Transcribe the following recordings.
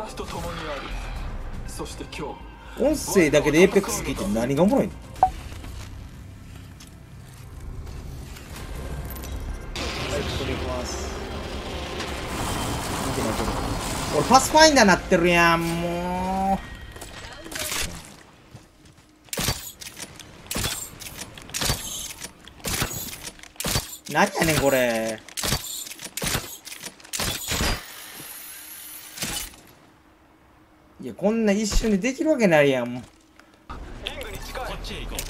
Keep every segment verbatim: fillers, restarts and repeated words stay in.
私と共にある。そして今日音声だけでエーペックス聞いて何がおもろいの？はい、ここでいきます。見てないけど俺パスファインダーなってるやん。もう何やねんこれ。いやこんな一瞬でできるわけないやん。もうリングに近い。こっちへ行こう。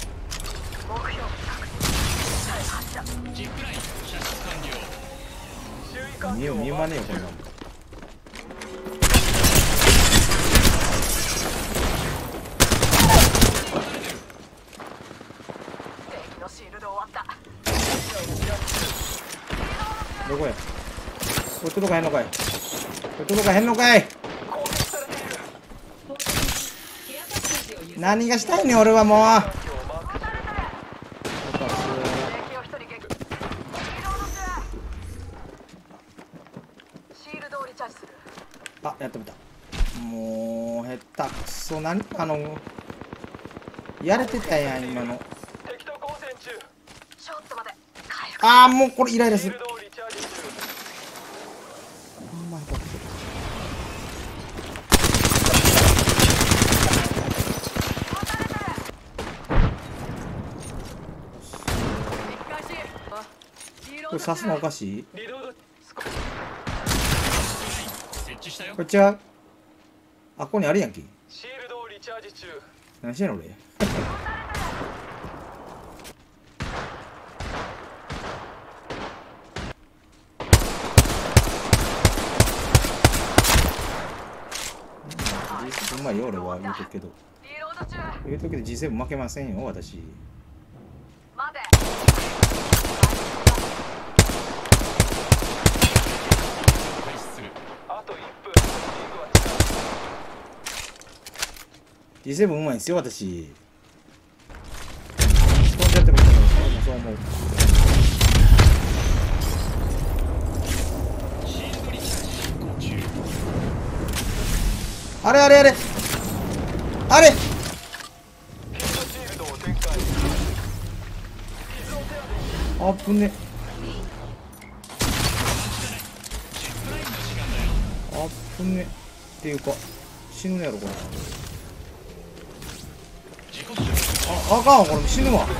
ジップライン射出完了。周囲環境見よ見まねえよこんなの。 敵のシールド終わった。 どこや。これ届かへんのかい。これ届かへんのかい。何がしたいねん俺はもう。あ、やってみた。もう下手くそ。何あのやれてたやん今の。ああもうこれイライラする。これ刺すのおかしい？これ違う？あ、ここにあるやんけ。何してんの俺。うまいよ俺は言うとくけど。言うとくけど ジーセブン 負けませんよ私。ジーセブン うまいんすよ私。飛んじゃってもいいけど、俺もそう思う。あれあれあれあれ。あぶね。あぶねっていうか死ぬねやろこれ。あ、あかんこれ死ぬわ。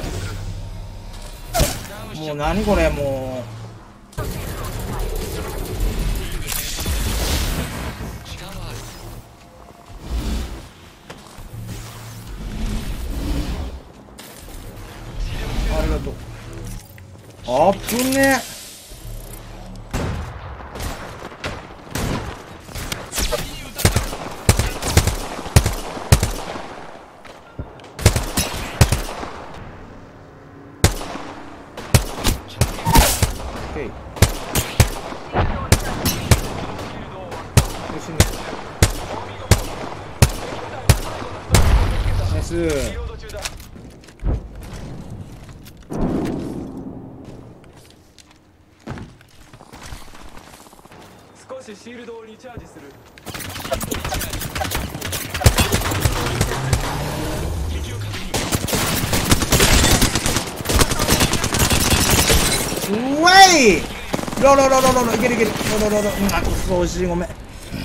もう何これもう。ありがとう。あっぶね。 少しシールドをリチャージする。 うわい。ロロロロロロいけるいける。ロロロロ。あくそ惜しいごめん。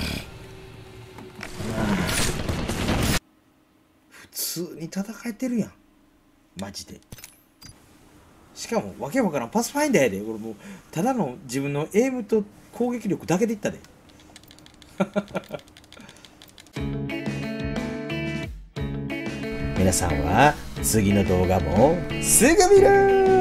普通に戦えてるやんマジで。しかもわけわからんパスファインダーやで。俺もうただの自分のエイムと攻撃力だけでいったで。皆さんは次の動画もすぐ見る。